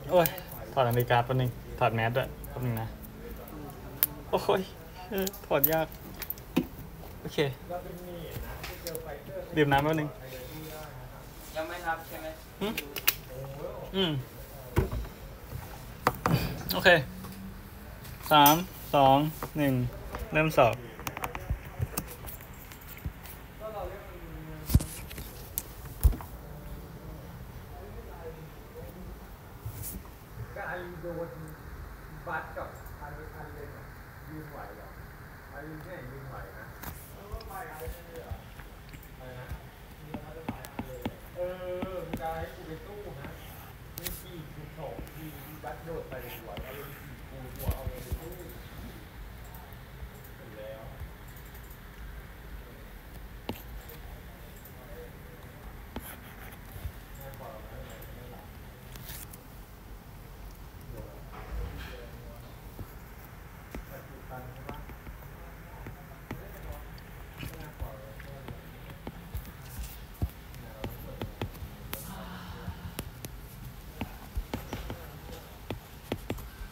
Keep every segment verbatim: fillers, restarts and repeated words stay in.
โอ้ยถอดนาฬิกาแป๊บนึงถอดแมสด้วยแป๊บนึงนะโอ้ยเออถอดยากโอเคดื่มน้ำแป๊บนึงยังไม่นับใช่ไหมอืมอืมโอเคสามสองหนึ่งเริ่มสอบก็ไอโดนบัตกับอันอันเลนยืนไหวเหรอไอเนี่ยยืนไหวนะเออมึงจะให้กูไปตู้นะมีสี่คูณสองทีบัตโดดไปหัวเอาเลยสี่คูณหัวเอาเลยไปตู้แล้วโ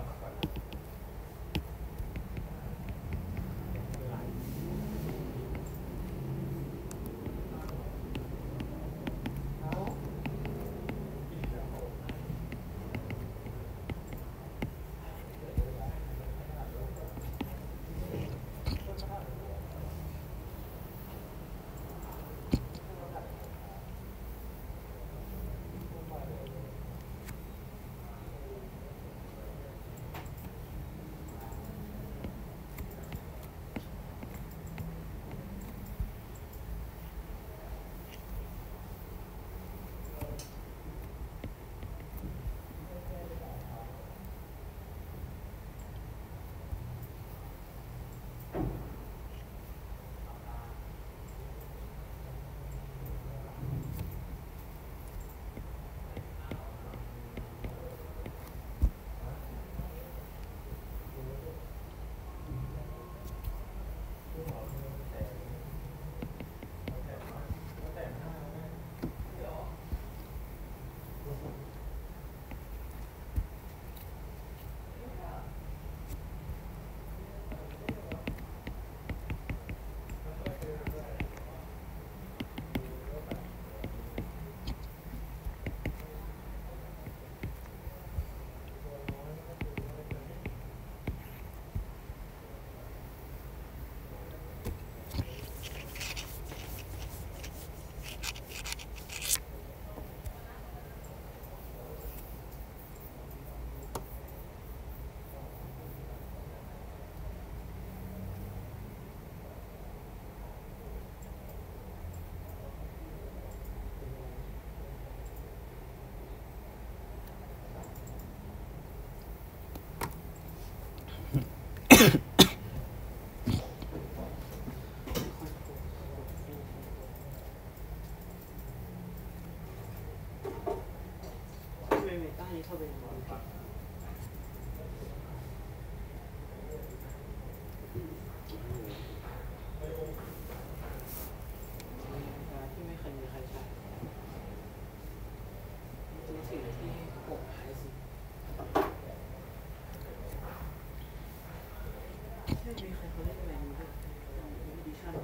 มากกว่านั้นหลายเอาอีกแล้วเข้าไปในหมอนครับที่ไม่เคยมีใครใช้ตัวสิ่งที่ปกหายสิไม่มีใครเขาเล่นแรงด้วยอีดิชั่น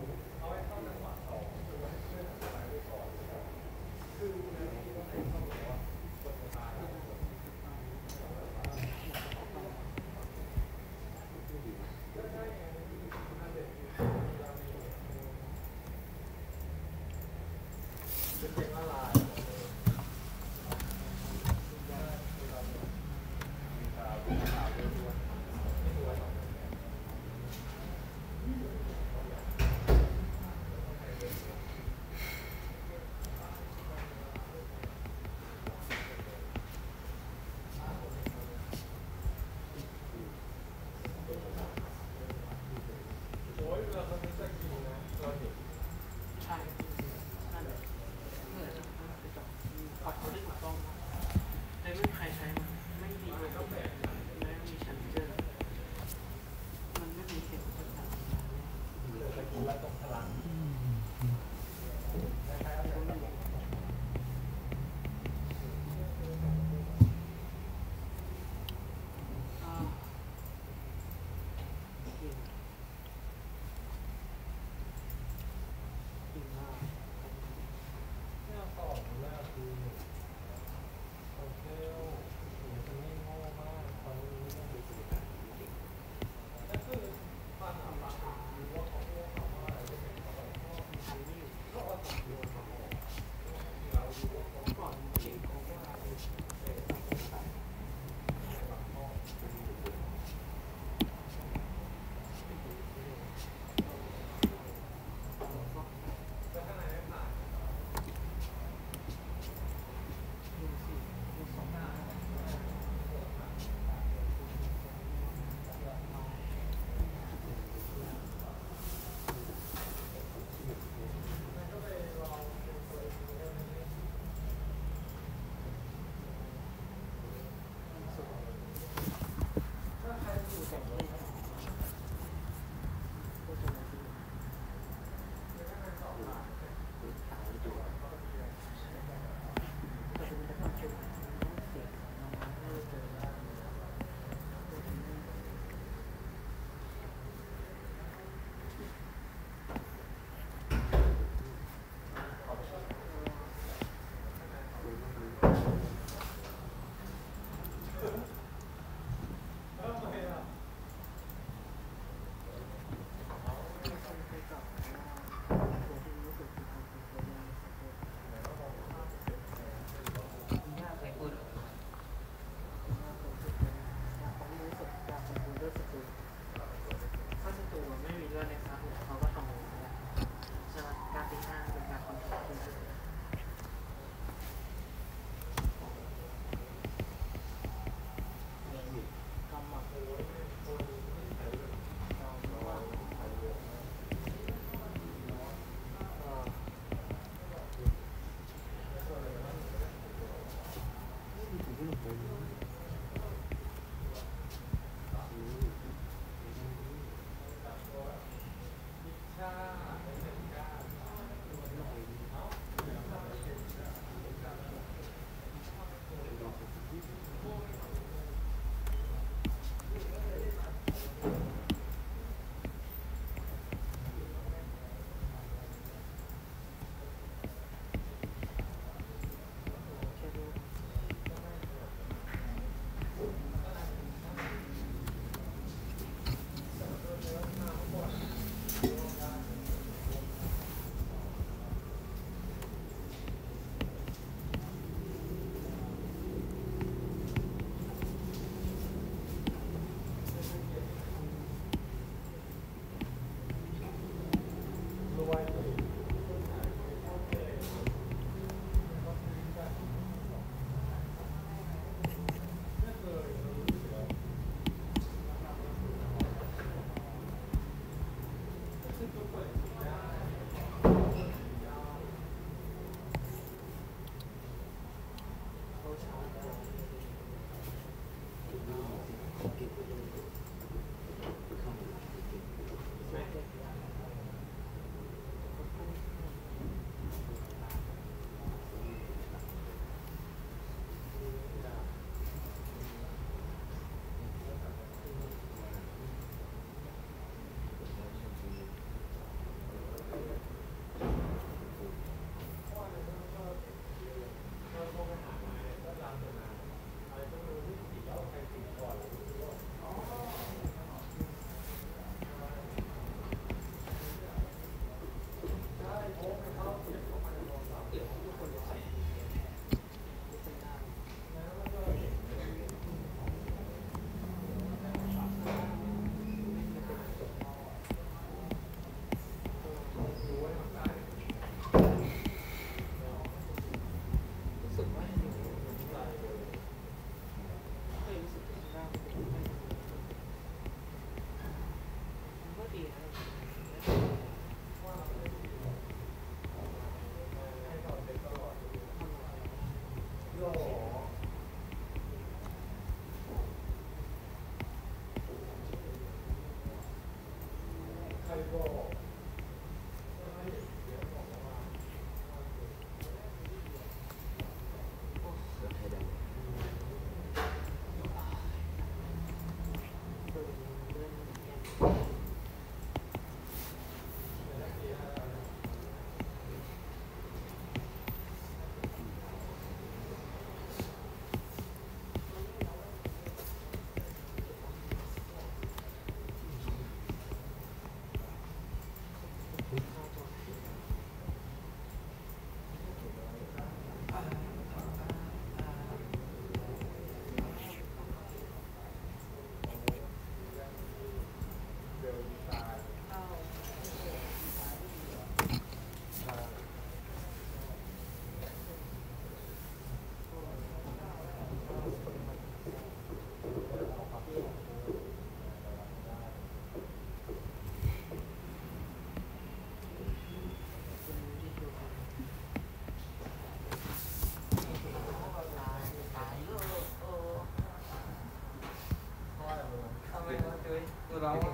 ทำไมวะจุ้ยกูร้องว่า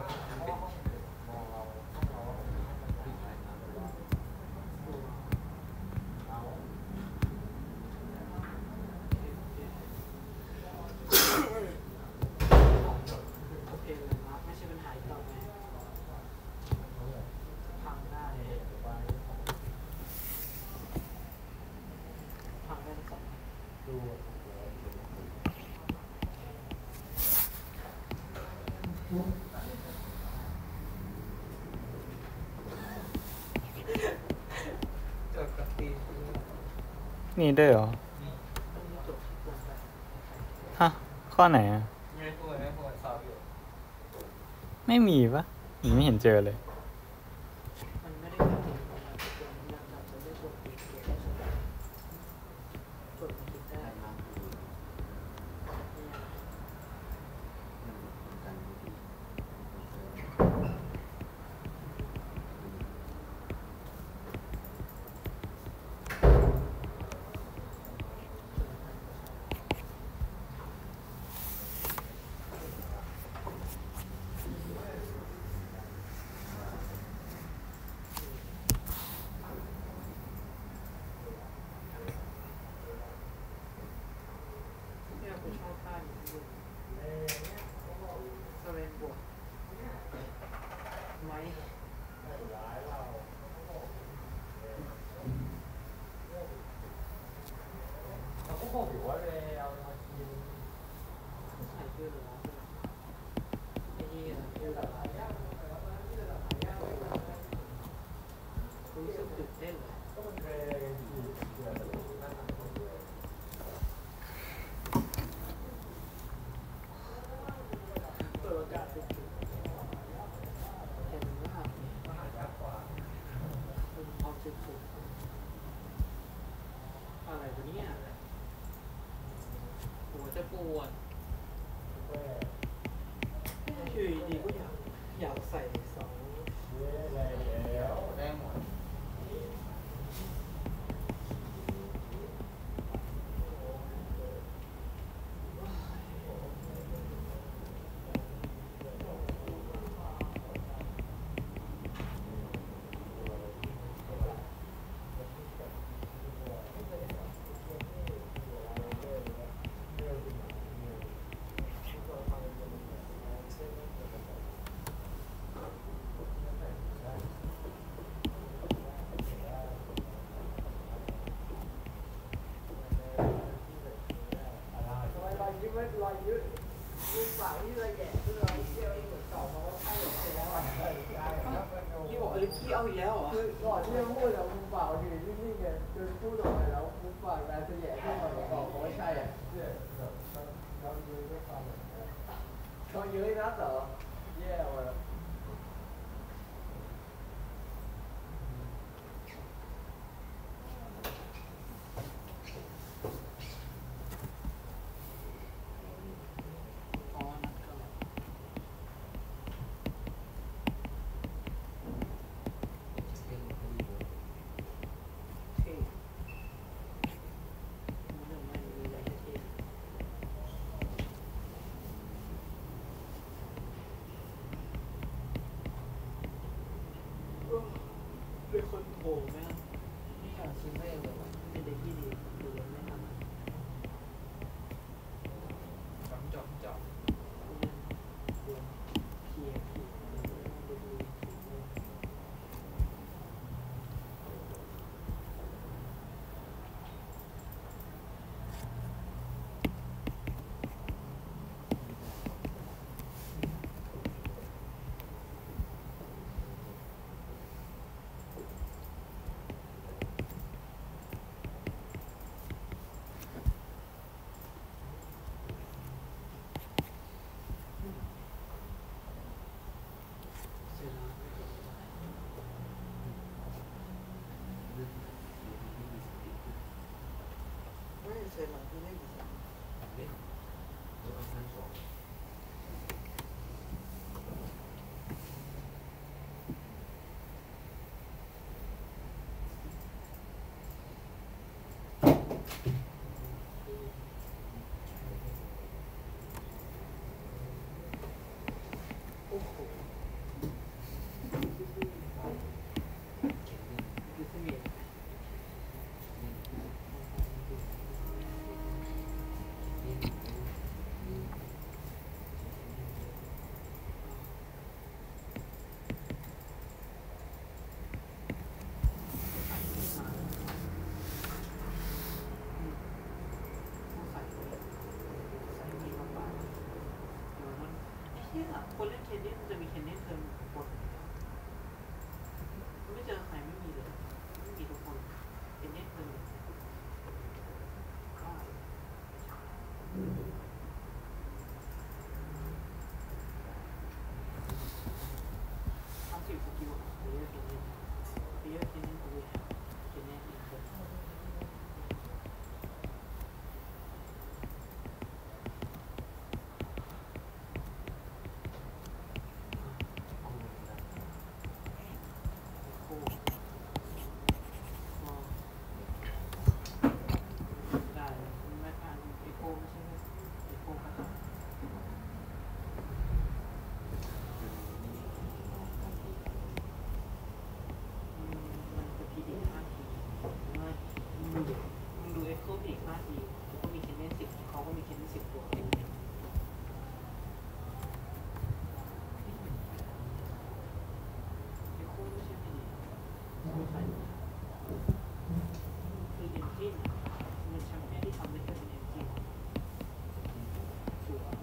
โอเคเลยครับไม่ใช่ปัญหาอีกต่อไปพังได้พังได้ทั้งสองจดกับตีนนี่ด้วยเหรอต้องมีจบที่ควรไปฮะ ข้อไหนอ่ะไม่พูดไม่พูดสอบอยู่ไม่มีปะผมไม่เห็นเจอเลยมันไม่ได้กระติกมันควรมันจับจะได้กดปิดเกมได้ใช่ไหมกดปิดได้เนี่ย เนี่ยกูชอบท่านี้อยู่สเวนบวกไหมเขาก็บอกอยู่ว่าเลยเอามากินใส่ชื่อหรือวะไอ้นี่อะชื่ออะไรรู้สึกตื่นเต้นเลยก็มันเคยขี่เสือแต่นั่นคนเดียวเปิดโอกาสตื่นเต้นเห็นไหมครับมหายากกว่าเป็นความสุดสุดอะไรวะเนี่ยหัวจะปวดแม่อยู่ดีๆก็อยากอยากใส่สองเย้แล้วได้หมดรอยยิ้มไว้รอยยิ้มยิ้มปากที่รอยแย่ที่รอยเที่ยวที่เหมือนเก่าเพราะว่าใช่หรอใช่แล้วใช่ใช่ครับพี่บอกเออพี่เอาอีกแล้วเหรอคือก่อนที่จะพูดอะมึงเปล่าอยู่นิ่งๆไงจนพูดออกมาแล้วมึงปากนายจะแย่ขึ้นมาบอกเขาว่าใช่อ่ะเนี่ยเรายืนด้วยความเขายืนนัดเหรอแย่ว่ะอ๋อนัดกันแล้วเท่มันเรื่องไม่มีอะไรเท่คนเล่นเคนเนสมันจะมีเคนเนสเติมทุกคนไม่เจอใครไม่มีเลยไม่มีทุกคนเคนเนสเติมก็เอาสิบสกิลเยอะเคนเนสเยอะเคนเนสเอาไว้เคนเนสอีกคนได้ไม่ผ่านเอโคไม่ใช่เอโคก็ทำมันจะพีดีห้าทีว่ามึงดูมึงดูเอ็กโคอีกห้าทีแล้วก็มีเคนเนสสิบเขาก็มีเคนเนสสิบตัวเอ็กโคไม่ใช่ไม่ดีไม่ใช่คือเอนจินมันแชมเปี้ยนที่ทำได้แค่เป็นเอนจินชัวร์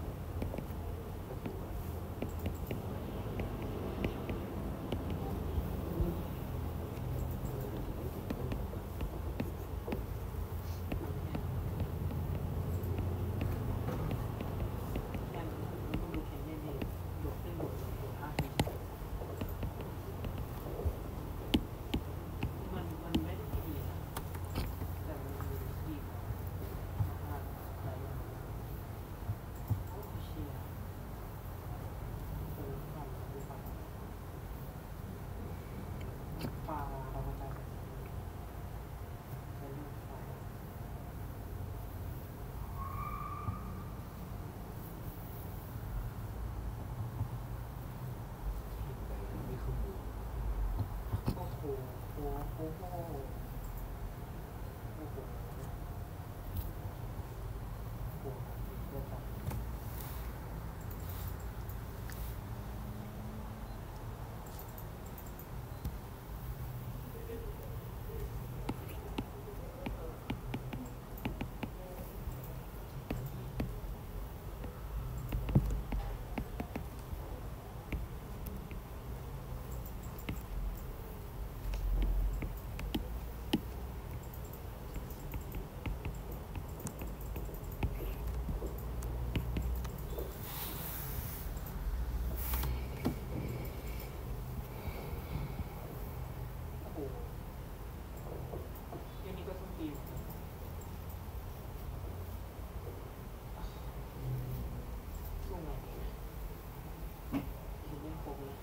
แค่นั้นมันต้องดูเคนเนสดียกขึ้นบนบนห้าทีมันมันไม่ได้ไม่ดีนะแต่มันมีที่มากๆหลายอย่างโอ้เชียร์เออฟังดูฟังปลาเราก็จะใช้เรื่องปลาโอ้โหโอ้โหโอ้โหโอ้โหโอ้โหเดี๋ยวก่อนโอ้โหเรื่องนี้ก็ต้องดีเหมือนกันสู้ไงดีนะเห็นเล่นครบเลย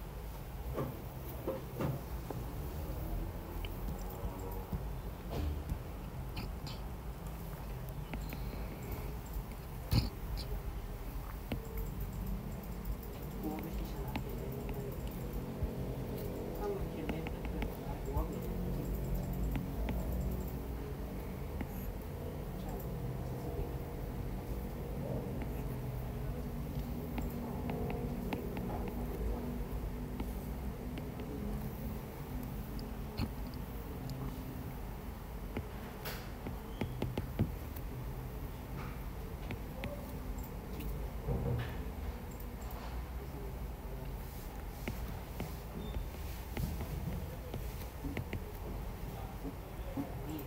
กูว่าไม่ใช่ชนะเห็นเล่นเลยถ้ามึงเห็นเล่นก็เกินชนะกูว่าเป็นใช่สิบเอ็ดนี่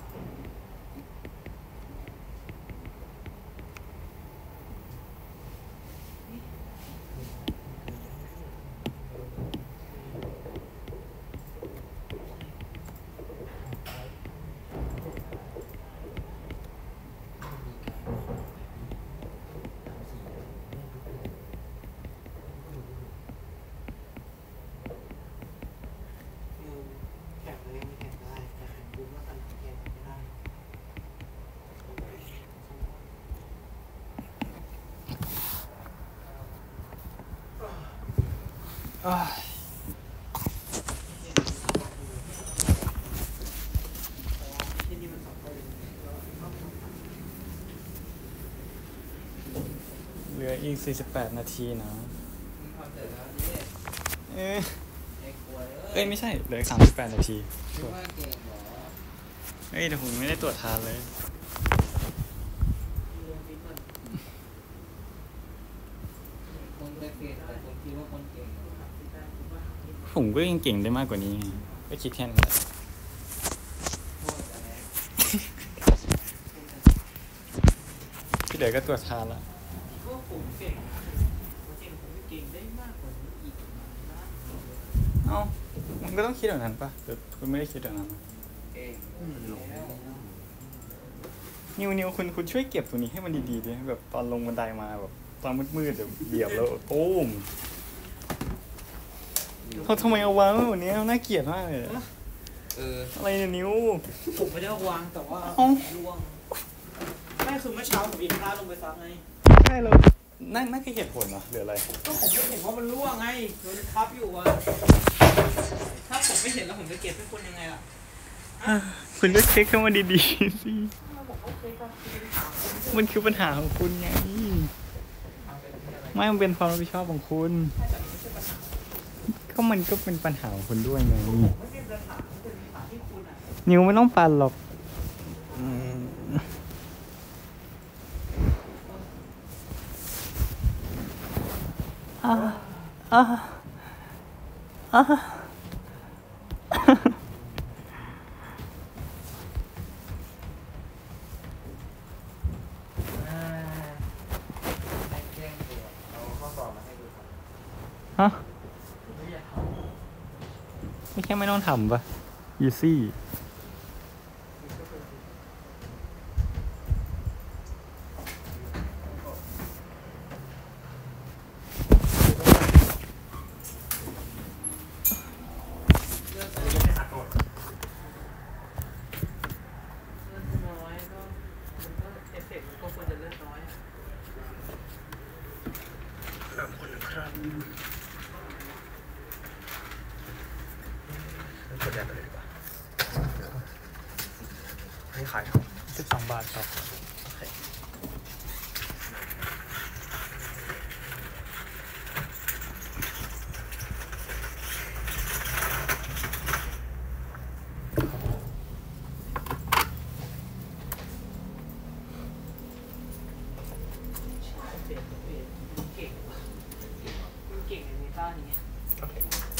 เออแข่งเลยไม่แข่งได้แต่แข่งกูว่ากันแข่งไม่ได้อ้ายที่นี่มันสองคนเหลืออีกสี่สิบแปดนาทีนะมึงทำเสร็จแล้วนี่เอ้ยไอ้กล้วยเอ้ยไม่ใช่เหลืออีกสามสิบแปดนาทีคิดว่าเก่งเหรอเอ้ยแต่ผมไม่ได้ตรวจทานเลยเรียนฟิตมันคนแต่เกตแต่ผมคิดว่าคนเก่งผมก็ยังเก่งได้มากกว่านี้ไงก็คิดแค่นั้นแหละโทษแต่แรกที่เหลือก็ตรวจทานละก็ผมเก่งผมเก่งผมเก่งได้มากกว่านี้อีกนะเอ้ามันก็ต้องคิดแบบนั้นปะแต่คุณไม่ได้คิดแบบนั้นเก่งแล้วนิวนิวคุณคุณช่วยเก็บตัวนี้ให้มันดีๆดิแบบตอนลงบันไดมาแบบตอนมืดๆเดี๋ยวเหยียบแล้วตูมเขาทำไมเอาวางไว้แบบนี้น่าเกลียดมากเลยอะเอออะไรเนี่ยนิวผมไม่ได้วางแต่ว่าเอ้าร่วงไม่คือเมื่อเช้าผมอินพลาดลงไปซักไงใช่แล้วนั่นนั่นคือเหตุผลเหรอหรืออะไรก็ผมไม่เห็นว่ามันร่วงไงโดนทับอยู่อะถ้าผมไม่เห็นแล้วผมจะเก็บให้คุณยังไงล่ะคุณก็เช็คเข้ามาดีๆสิผมก็เคยก็คือถามคุณมันคือปัญหาของคุณไงเอาเป็นที่อะไรไม่มันเป็นความรับผิดชอบของคุณแต่ไม่ใช่ปัญหาก็มันก็เป็นปัญหาของคุณด้วยไงไม่ใช่ปัญหาที่เป็นปัญหาที่คุณอ่ะนิวไม่ต้องปั่นหรอกอืมอ่าอ่าอ่าอ่าแจ้งตัวเอาข้อสอบมาให้ดูครับฮะไม่อยากทไม่ใช่ไม่ต้องทำปะ easy ำเลือดน้อยก็มันก็เอฟเฟกต์มันก็ควรจะเลือดน้อยกดแดดไปเลยดีกว่าให้ขายสิบสองบาทครับเปลี่ยนเปลี่ยนมันเก่งว่ะมันเก่งในเมตานี้โอเค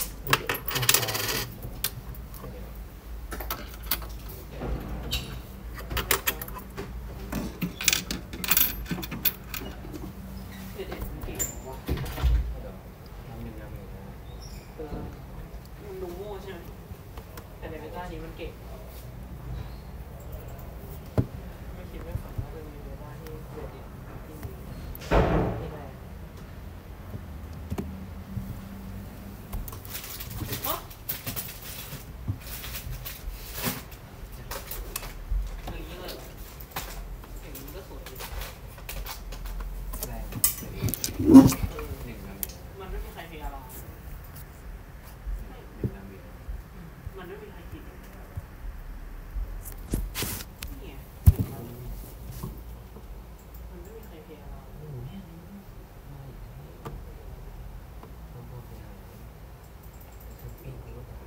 เด็กๆมันเก่งว่ะน้ำหนึ่งน้ำหนึ่งนะเออมันดูโง่ใช่ไหมแต่ในเมตานี้มันเก่งไม่คิดไม่ฝันว่าจะมีเมตาที่เด็ดๆที่มีที่แรกฮะอย่างนี้เลยเหรออย่างนี้ก็สวยดีแรงหนึ่งเออน้ำหนึ่งมันไม่มีใครพยายามหนึ่งน้ำหนึ่งมันไม่มีใครผิดนี่ไงมันไม่มีใครพยายามต้องพูดไปหาทุกปีกูก็ต้อง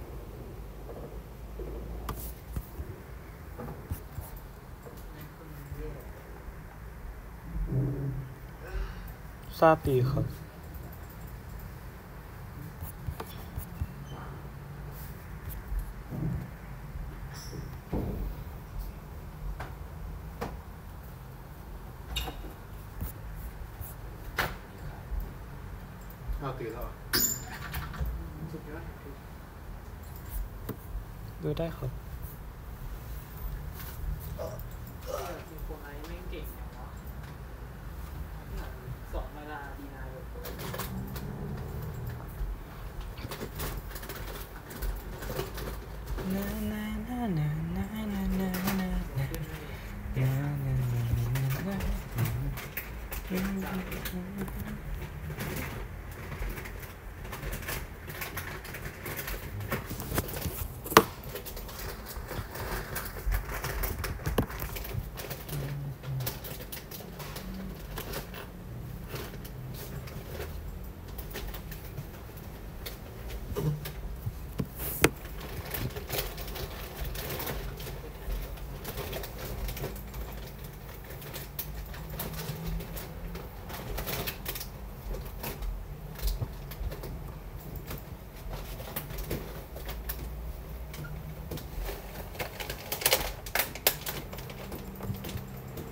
ทราบดีครับเอาตื่นแล้วสุดยอดดูได้ครับมีคนไอ้แม่งเก่งอย่างวะสอนเวลาดีนาแบบเ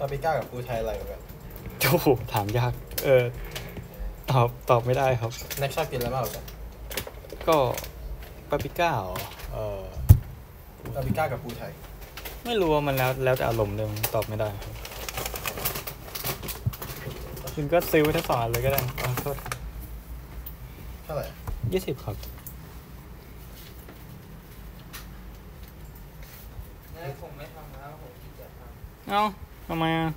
าปิก้ากับปูไทยอะไรกว่ากันโอ้โหถามยาก เออ ตอบตอบไม่ได้ครับแน็กชอบกินอะไรมากกว่ากันก็ปาปริก้าเหรอเออปาปิก้ากับปูไทยไม่รู้ว่ามันแล้วแล้วแต่อารมณ์เลยตอบไม่ได้ครับคุณก็ซื้อไว้ทั้งสองอันเลยก็ได้ขอโทษเท่าไหร่ยี่สิบครับงั้นผมไม่ทำแล้วผมขี้เกียจทำเอ้าทำไมอ่ะ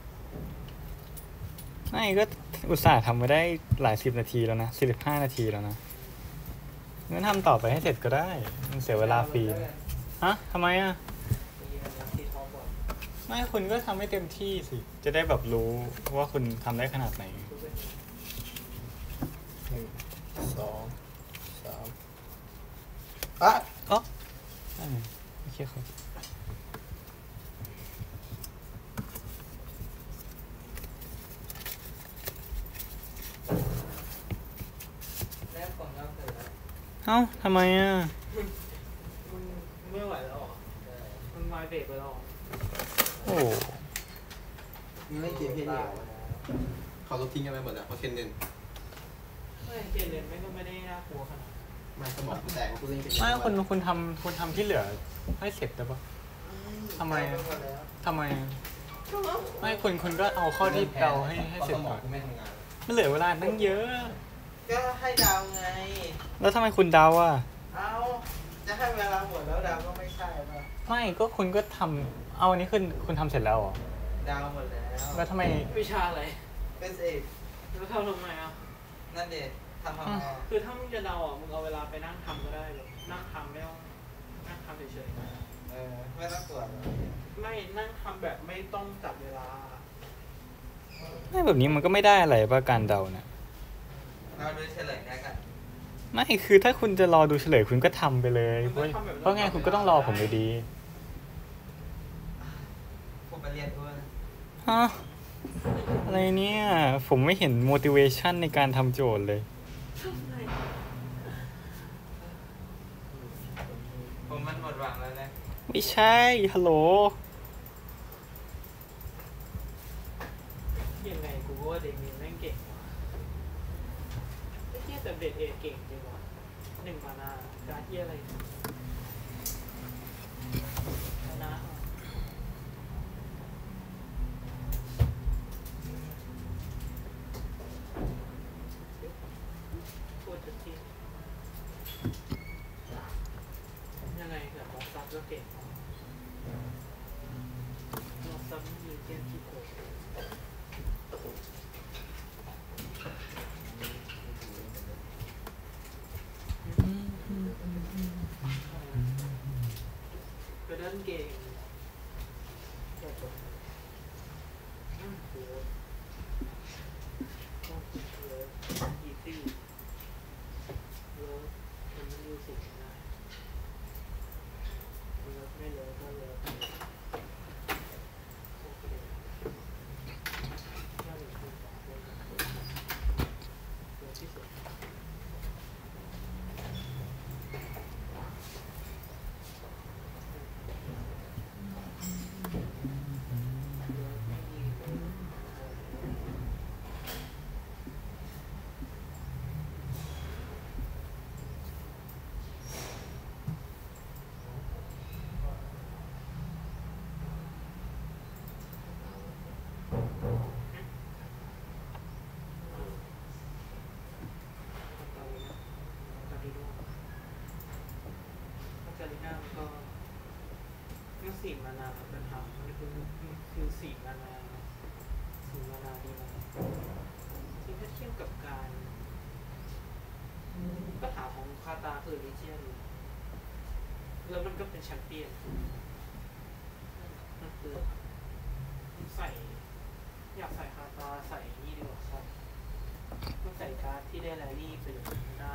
ไม่ก็อุตส่าห์ทำมาได้หลายสิบนาทีแล้วนะสิบห้านาทีแล้วนะงั้นทำต่อไปให้เสร็จก็ได้มันเสียเวลาฟรีนะฮะทำไมอ่ะมีอะไรที่ท้องบ่อยไม่คุณก็ทำให้เต็มที่สิ จะได้แบบรู้ว่าคุณทำได้ขนาดไหนหนึ่งสองสามอ่ะอ๋อได้ไหมโอเคครับแล้วผมก็เสร็จแล้วเอ้าทำไมอ่ะมันไม่ไหวแล้วเหรอมันมาเบรกไปแล้วเหรอโอ้มึงเล่นเกมเพลย์เนี่ยเขาลบทิ้งกันไปหมดแล้วเพราะเคนเนนไม่เกมเล่นไม่ก็ไม่ได้น่ากลัวขนาดนั้นมันสมองกูแตกเพราะกูเล่นเกมไม่คุณคุณทำคุณทำที่เหลือให้เสร็จได้ปะทำไมอะทำไมอะไม่คุณคุณก็เอาข้อที่เดาให้ให้เสร็จสมอก่งอนกูไม่ทำงานมันเหลือเวลาตั้งเยอะก็ให้ดาวไงแล้วทำไมคุณเดาอ่ะเอาจะให้เวลาหมดแล้วดาวก็ไม่ใช่ป่ะไม่ก็คุณก็ทำเอาอันนี้คุณคุณทำเสร็จแล้วเหรอดาวหมดแล้วแล้วทำไมวิชาอะไรเป็นเอกแล้วทำทำไมอ่ะนั่นเด็ดทำทำไมคือถ้ามึงจะเดาอ่ะมึงเอาเวลาไปนั่งทำก็ได้เลยนั่งทำไม่ต้องนั่งทำเฉยเออไม่ต้องตรวจหรอกๆไม่นั่งทำแบบไม่ต้องจับเวลาไม่แบบนี้มันก็ไม่ได้อะไรป่ะการเดาเนี่ยเราดูเฉลยได้กันไม่คือถ้าคุณจะรอดูเฉลยคุณก็ทำไปเลยเพราะเพราะไงคุณก็ต้องรอผมอยู่ดีผมไปเรียนด้วยฮะอะไรเนี่ย ผมไม่เห็น motivation ในการทำโจทย์เลยผมมันหมดหวังแล้วนะไม่ใช่ ฮัลโหลยังไงกูก็ว่าเด็กนี้แม่งเก่งว่ะไอ้เหี้ยแต่เด็กเอเก่งจริงว่ะหนึ่งมานาการเหี้ยอะไรมานาพูดจะทียังไงกับมอสซับก็เก่งว่ะมอสซับมีเกมที่โกง ไปเล่นเกมแบบว่าอืมโหโอ้โหอีซี่แล้วมันไม่รู้สึกง่ายแล้วไม่เลิกก็เลิกโอเคน่าจะเป็นสองคนเลิกที่สุด การีน่ามันก็มันสี่มานาเป็นทำมันคือคือสี่มานาสี่มานาดีนะที่ถ้าเทียบกับการปัญหาของคาตาคือลิเจียนแล้วมันก็เป็นแชมเปี้ยนมันคือใส่อยากใส่คาตาใส่นี่ดีกว่าครับต้องใส่การ์ดที่ได้แรลลี่ไปเลยไม่ได้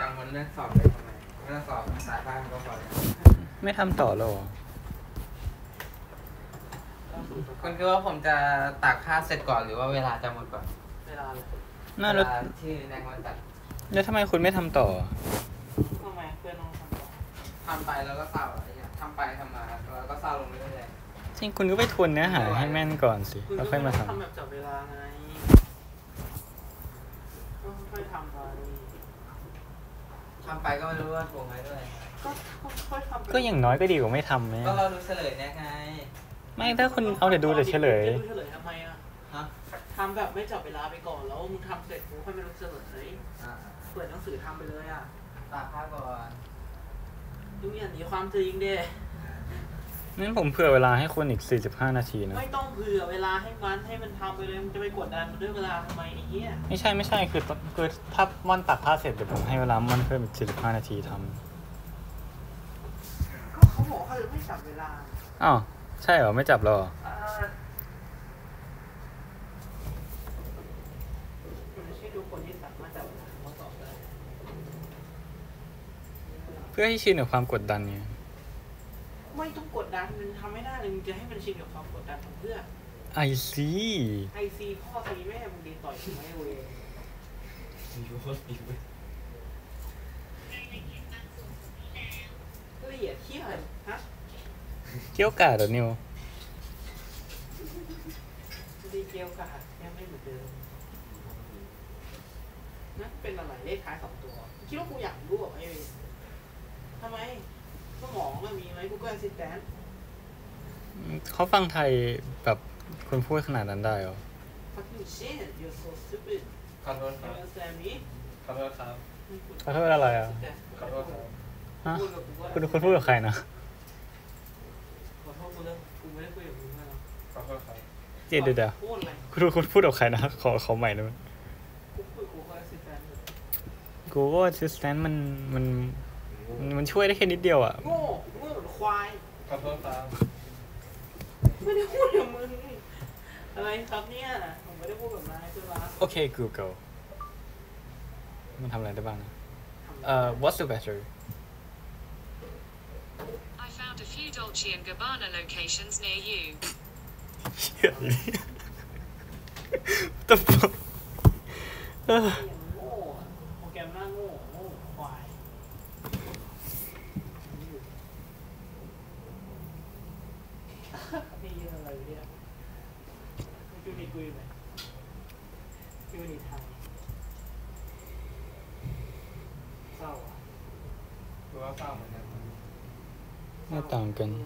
ฟังมันเรื่องสอบเลยทำไมไม่ต้องสอบสายบ้างก็พอแล้วไม่ทำต่อแล้วเหรอคุณคิดว่าผมจะตากผ้าเสร็จก่อนหรือว่าเวลาจะหมดก่อนเวลาเลยน่าเวแล้วลาที่แรงมันตัดแล้วทำไมคุณไม่ทำต่อทำไมเพื่อนต้องทำต่อทำไปแล้วก็เศร้าอะไรเงี้ยทำไปทำมาแล้วก็เศร้าลงเรื่อยจริงคุณก็ไปทวนเนื้อหาให้แม่นก่อนสิคุณแล้วก็ค่อยไม่มาต้องทำทำแบบจับเวลาไงก็ค่อยๆทำไปๆทำไปก็ไม่รู้ว่าถูกไหมด้วยก็ค่อยๆทำไปก็อย่างน้อยก็ดีกว่าไม่ทำไหมก็เราดูเฉลยเนี่ยไงไม่ถ้าคุณเอาแต่ดูแต่เฉลยดูเฉลยทำไมอ่ะฮะทำแบบไม่จับเวลาไปก่อนแล้วมึงทำเสร็จกูค่อยไม่รู้เฉลยอ่าเปิดหนังสือทำไปเลยอ่ะตากผ้าก่อนดูอย่างนี้ความจริงเด้งั้นผมเผื่อเวลาให้คุณอีกสี่สิบห้านาทีนะไม่ต้องเผื่อเวลาให้มันให้มันทำไปเลยมึงจะไปกดดันมันด้วยเวลาทำไมไอ้เหี้ยไม่ใช่ไม่ใช่คือคือถ้าม่อนตักผ้าเสร็จเดี๋ยวผมให้เวลาม่อนเพิ่มอีกสี่สิบห้านาทีทก็เขาบอกเขาจะไม่จับเวลาำอ้าวใช่เหรอไม่จับแล้วเหรออ่ามันไม่ใช่ทุกคนที่สามารถจับเวลาเขาตอบได้เพื่อให้ชินกับความกดดันไงไม่ต้องกดดันมันทำไม่ได้เลยมึงจะให้มันชินกับความกดดันของเพื่อนไอซีไอซีพ่อซีแม่มึงดีต่อยถึงไม่เว้ยอยู่โคตรดีเว้ยละเอียดเที่ยอะไรฮะเกี่ยวกาดเหรอนิวดีเกลกาดยังไม่เหมือนเดิมนั่นเป็นอะไรเลขท้ายสองตัวคิดว่ากูอยากรู้เหรอไอ้เว้ยทำไมสมองมันมีไหม Google Assistant เขาฟังไทยแบบคุณพูดขนาดนั้นได้เหรอ fucking shit you're so stupid ขอโทษค you รับ understand me ขอโทษครับขอโทษอะไรอ่ะขอโทษครับฮะพูดกับกูว่าคุณคุณพูดกับใครนะขอโทษกูเลยกูไม่ได้คุยกับมึงนะขอโทษครับเดี๋ยวเดี๋ยวเดี๋ยวพูดอะไรคุณคุณพูดกับใครนะขอขอใหม่ได้ไหมกูคุยกูก็ assistant อยู่ Google Assistant มันมันมันมันช่วยได้แค่นิดเดียวอ่ะโง่โง่เหมือนควายขอโทษครับไม่ได้พูดกับมึงอะไรครับเนี่ยผมไม่ได้พูดกับนายใช่ไหมโอเค Google มันทำอะไรได้บ้างนะเอ่อ what's the weather I found a few Dolce and Gabbana locations near you. เชี่ยเลย What the fuck เอออย่างโง่อะโปรแกรมหน้าโง่โง่ควายนี่ยืนอะไรอยู่เนี่ยยูนิตกูอยู่ไหนยูนิตไทยเศร้าอ่ะคือว่าเศร้าเหมือนกันไม่ต่างกัน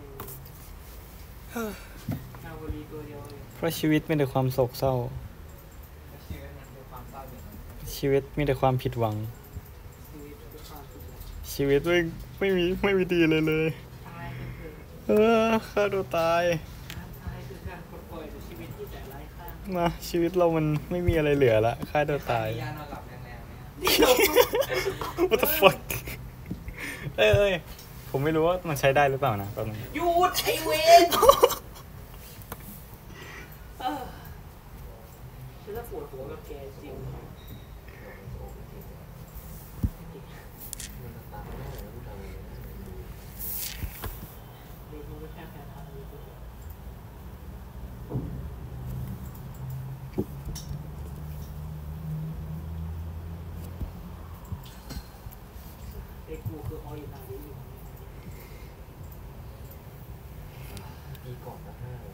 นาบุรีตัวเดียวเลยเพราะชีวิตมีแต่ความโศกเศร้าชีวิตมันคือความเศร้าอย่างนั้นชีวิตมีแต่ความผิดหวังชีวิตคือความสุขเลยชีวิตไม่ไม่มีไม่มีดีเลยเลยตายก็คือเออฆ่าตัวตายการตายคือการปลดปล่อยจากชีวิตที่แสนไร้ค่านะชีวิตเรามันไม่มีอะไรเหลือละฆ่าตัวตายมียานอนหลับแรงๆไหม What the fuck เอ้ยเอ้ยผมไม่รู้ว่ามันใช้ได้หรือเปล่านะแป๊บนึงหยุดไอเวน เออฉันจะปวดหัวกับแกจริง เด็กมึงก็แค่แค่ทำนี้กูเด็กกูคือออยนาดีอยู่ปีก่อนนะห้าเลย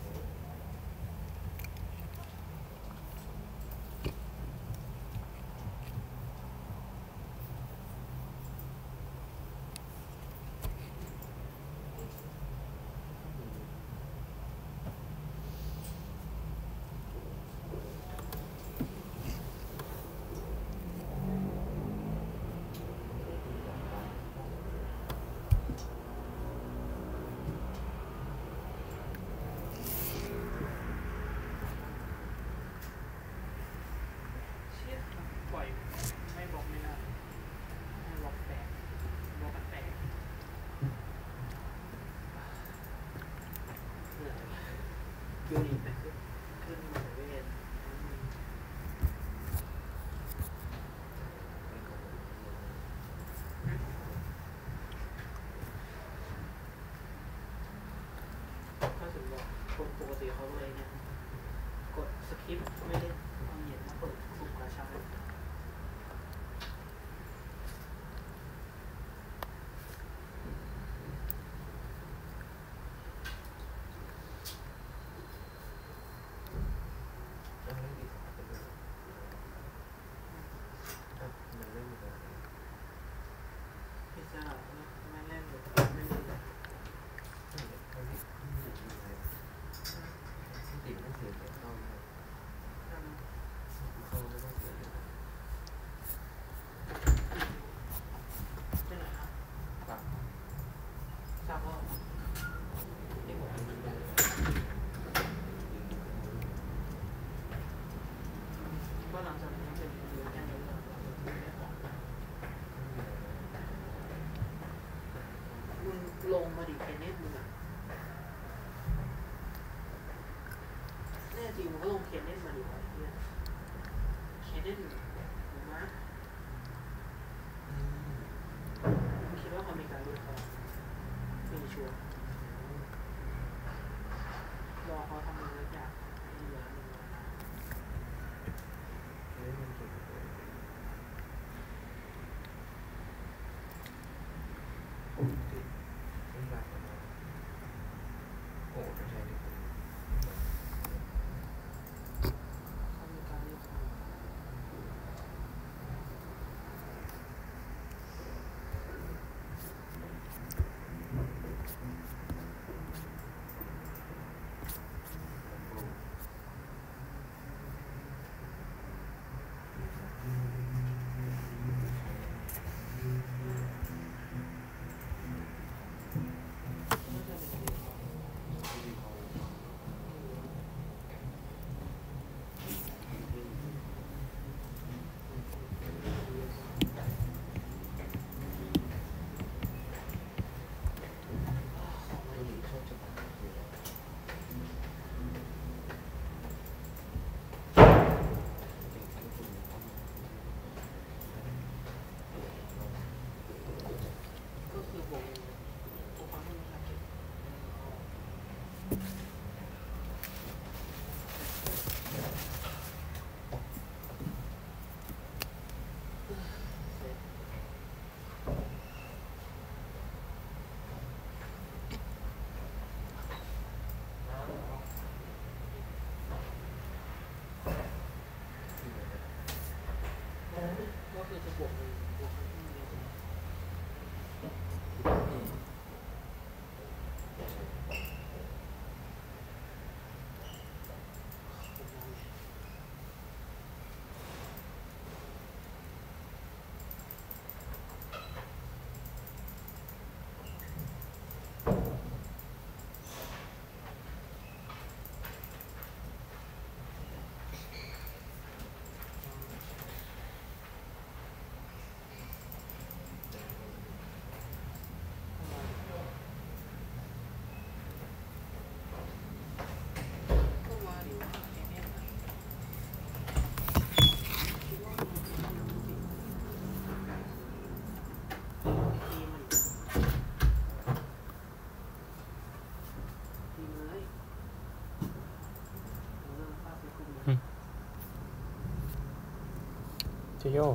สีเขาเลยเนี่ยกดสคริปต์ไม่เล่นเอาเหยียดมาเปิดคุมกาชาพิซซ่าไม่เล่นหรือไม่เล่นเลยติดไม่เสียเสียเข้าเลยอืมเข้าไม่ต้องเสียเลยไปไหนครับปรับทราบว่าเด็กผมก็หลังจากนั้นเป็นเดือนแค่นี้แล้วมึงลงมาดิเทนนิสมึงอ่ะแน่จริงมึงก็ลงเทนนิสมาดิวะไอ้เนี่ยเทนนิสมึงมามึงคิดว่าความมีการรู้เขาไม่ชัวร์รอเขาทำอะไรจากไอ้เหลือหนึ่งวันนะเฮ้ยมันเก่งเลยติดไม่ได้นะโอ้ไม่ใช่ดิเขามีการเลือกคนไม่ใช่เป็นเด็กเขาของไม่ดีเขาจะมาคือก็คือผมผมฟังไม่รู้จักเก็บเสร็จ ก็คือจะบวกหนึ่งบวกหนึ่งที่มีเยอะผมยอมเลยก็มาดิว่าแค่นี้นะคิดว่ามันจะทำมันสิตีมันตีมันเลยเริ่มฟาดไปคุมเลยจิโย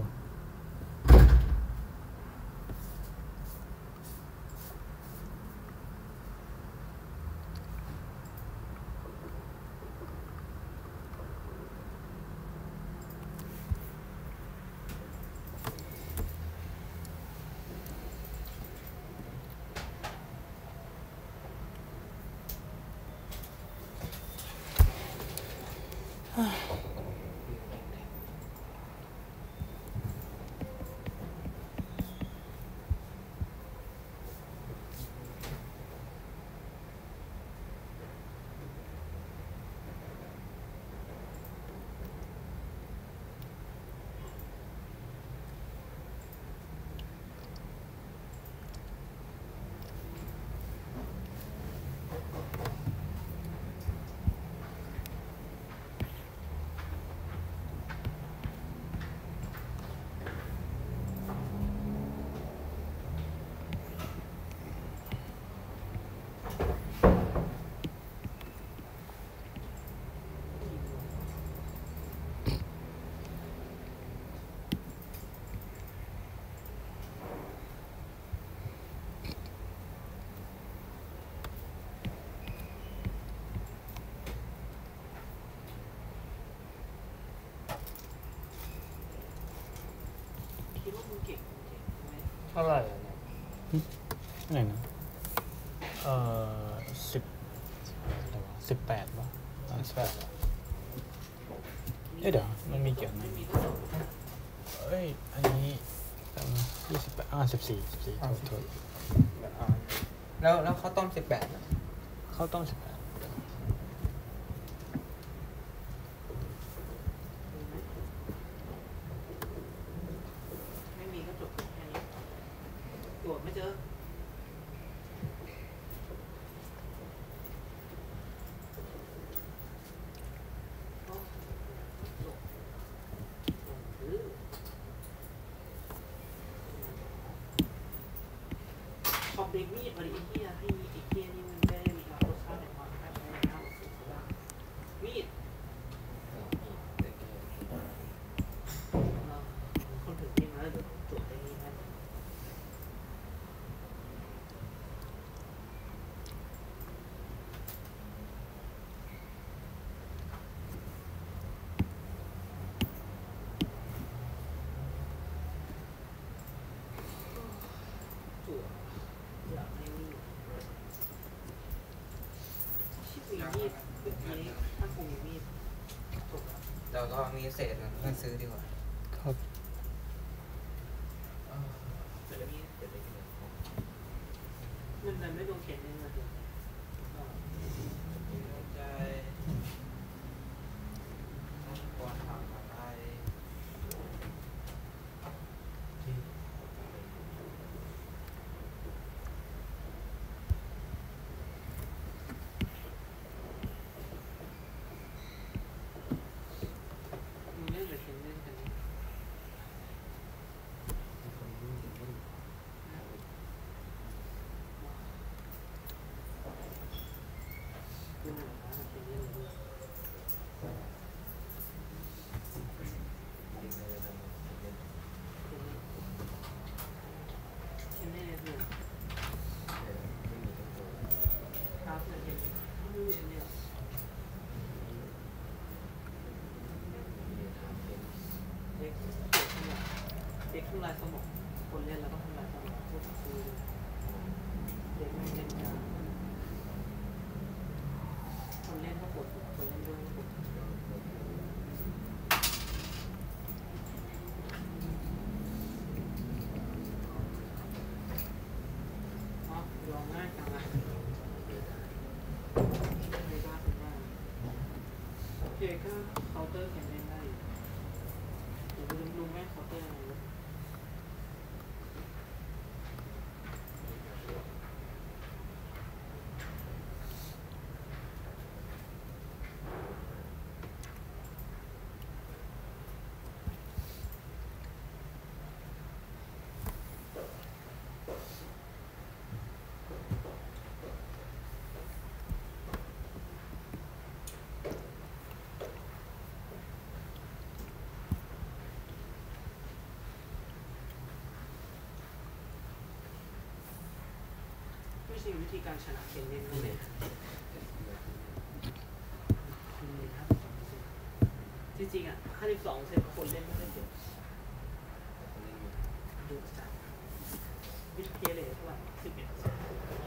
เท่าไหร่อะเนี่ยอะไรนะเอ่อสิบอะไรวะสิบแปดป่ะอ่าสิบแปดเอ้ยเดี๋ยวมันมีเกี่ยวไหมไม่มีก็จบเอ้ยอันนี้ยี่สิบแปดอ่าสิบสี่สิบสี่โทษโทษอ่าแล้วแล้วเขาวต้มสิบแปดนะเข้าต้องสิบแปดไม่มีก็จบแค่นี้ตรวจไม่เจอขอบเด็กมีดอะไรอีกที่ให้มีอีกที่นี่มันได้มีรสชาติในความแปลกใหม่นะมีดคนถึงที่มาแล้วเดี๋ยวตรวจได้นี้นะตรวจอยากให้มีดชิบมีมีดแบบนี้ถ้าคงมีมีดจบเราก็มีเศษนะเพื่อนซื้อดีกว่าครับแบบนี้มันมันไม่โดนเข็นเลยนะเดี๋ยวใจก่อนทำอะไรมึงเล่นหรือเข็นเล่นกันเนี่ยเล่นหรือเปล่าเข็นเล่นหรือเปล่าเข็นเล่นเล่นครับเนี่ยเข็นไม่เล่นเนี่ยเด็กเด็กทำลายเด็กทำลายสมองคนเล่นแล้วก็ทำลายสมองพวกคือเด็กไม่เล่นยาคนเล่นก็ปวดคนเล่นด้วยก็ปวดอ๋อยอมง่ายจังเลยไม่บ้าเป็นบ้าโอเคก็เคาน์เตอร์เขียนเล่นได้อยู่เดี๋ยวดูดูแม่เคาน์เตอร์อะไรวะ ไม่ใช่วิธีการชนะเกมเล่นนั่นเองจริงๆอ่ะห้าสิบสองเซนคนเล่นไม่ได้เยอะดูจากวิธีเลยเท่าไหร่สิบเอ็ดเซน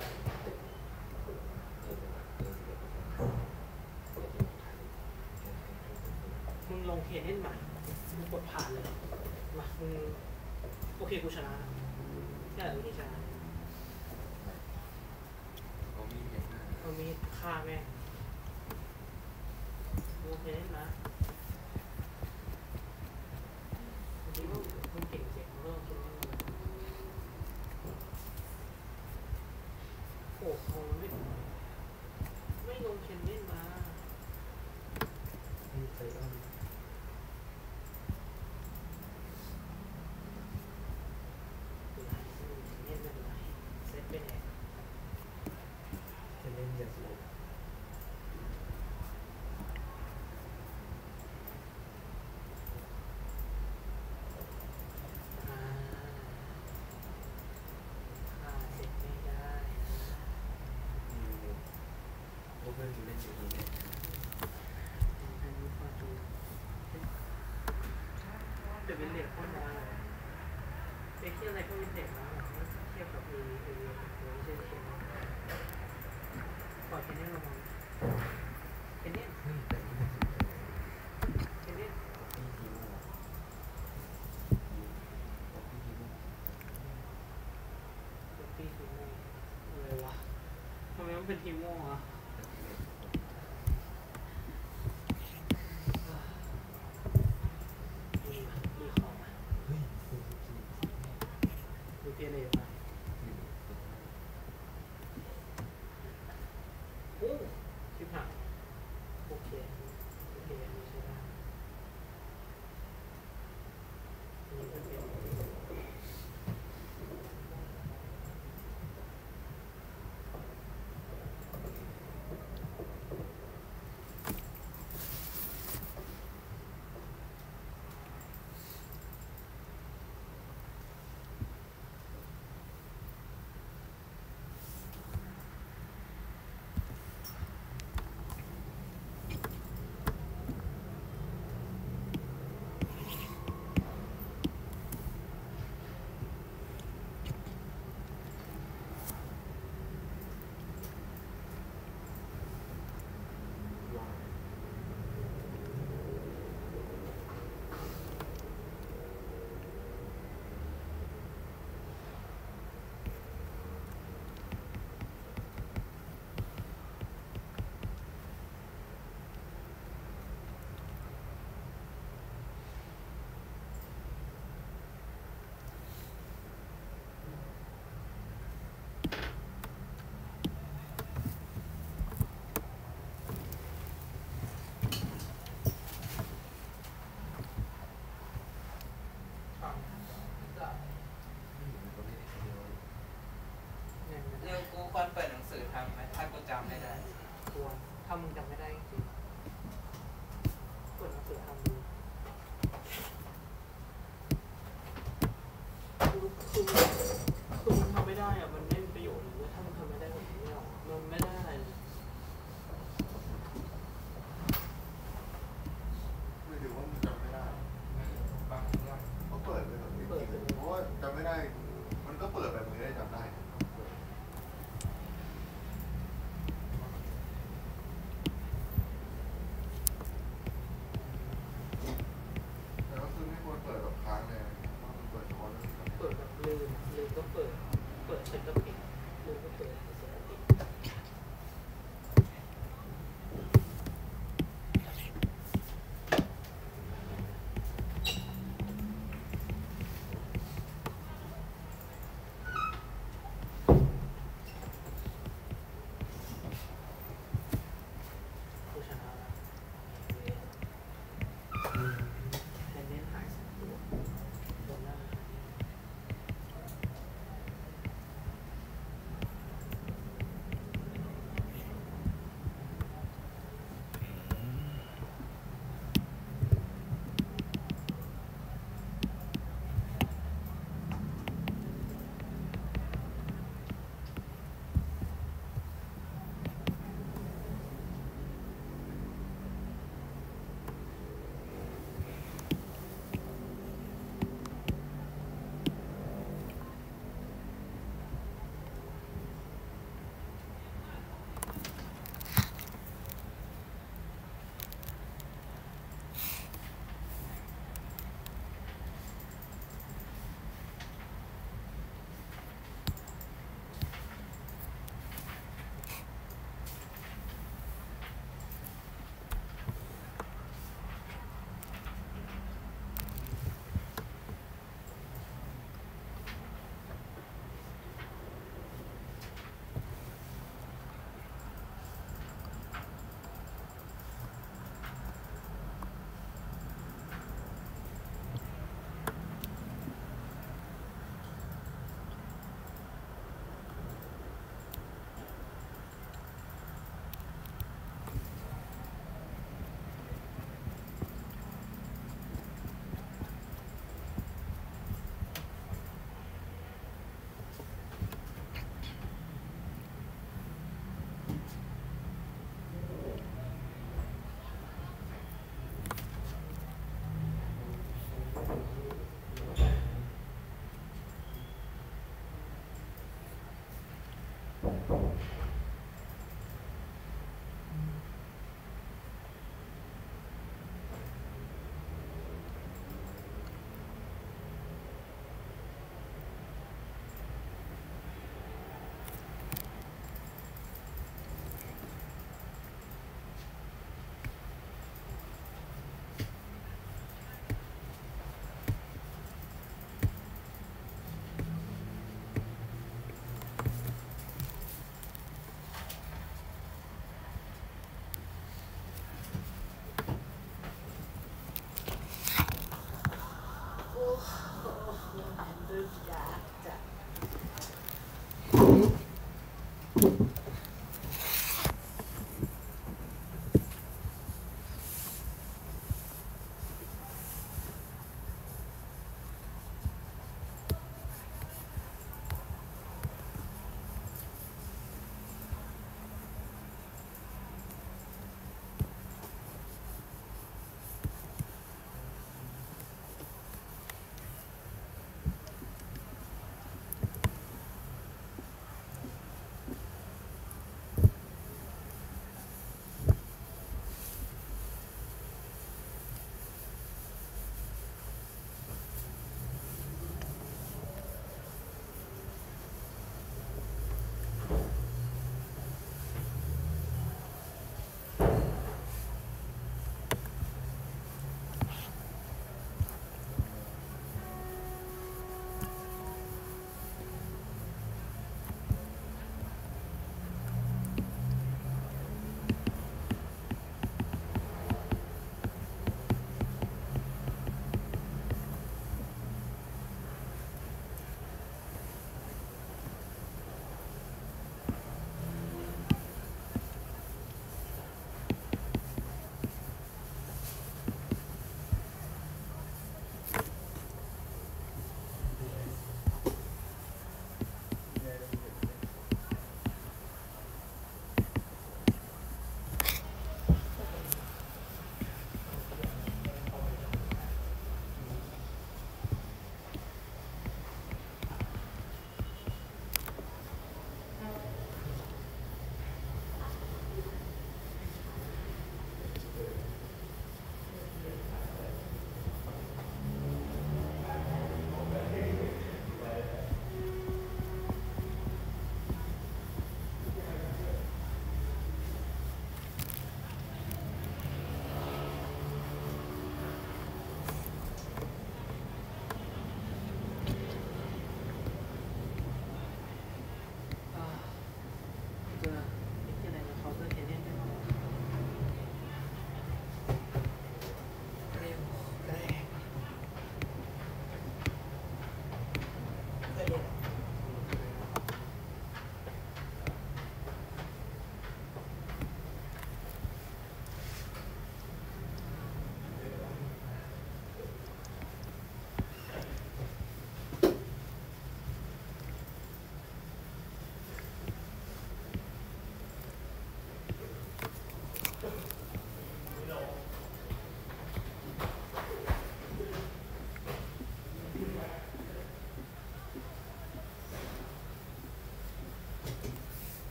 มึงลงเคเล่นใหม่มึงกดผ่านเลยมามึงโอเคกูชนะนี่แหละวิธีชนะเขามีเด็กมากเอามีดฆ่าแม่งโอเคเล่นนะบางทีก็คนเก่งเสียงเขาก็คิดว่าโอ้โหมันไม่ไม่ลงเคนเล่นมาเเป็นทีโม่อะมีมีของอะเฮ้ยดูเกเรมาโอ้ชิบหายโอเคโอเคอันนี้ใช่ได้อันนี้ก็เป็นเดี๋ยวกูควรเปิดหนังสือทำไหมถ้ากูจำไม่ได้ควรถ้ามึงจำไม่ได้จริงๆเปิดหนังสือทำดูคือคือคือมึงทำไม่ได้อะมันไม่มีประโยชน์เลยเว้ยถ้ามึงทำไม่ได้แบบนี้อะมันไม่ได้อะไรเลยไม่ถือว่ามันจำไม่ได้บางเรื่องเขาเปิดไปแบบนี้จริงๆเพราะว่าจำไม่ได้ มันก็เปิดแบบนี้ได้จำได้นะแต่ก็คือไม่ควรเปิดแบบค้างเลยเพราะมันเปิดเฉพาะเรื่องที่จำได้เปิดแบบลืมลืมก็เปิด เปิดเสร็จก็ปิดลืมก็เปิดเสร็จก็ปิด ผู้ชนะแล้วเน้นเน้นหายสองตัวโดนหน้าเ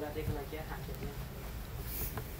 แล้วเจ๊กำลังแก้หาเก็บเนี่ย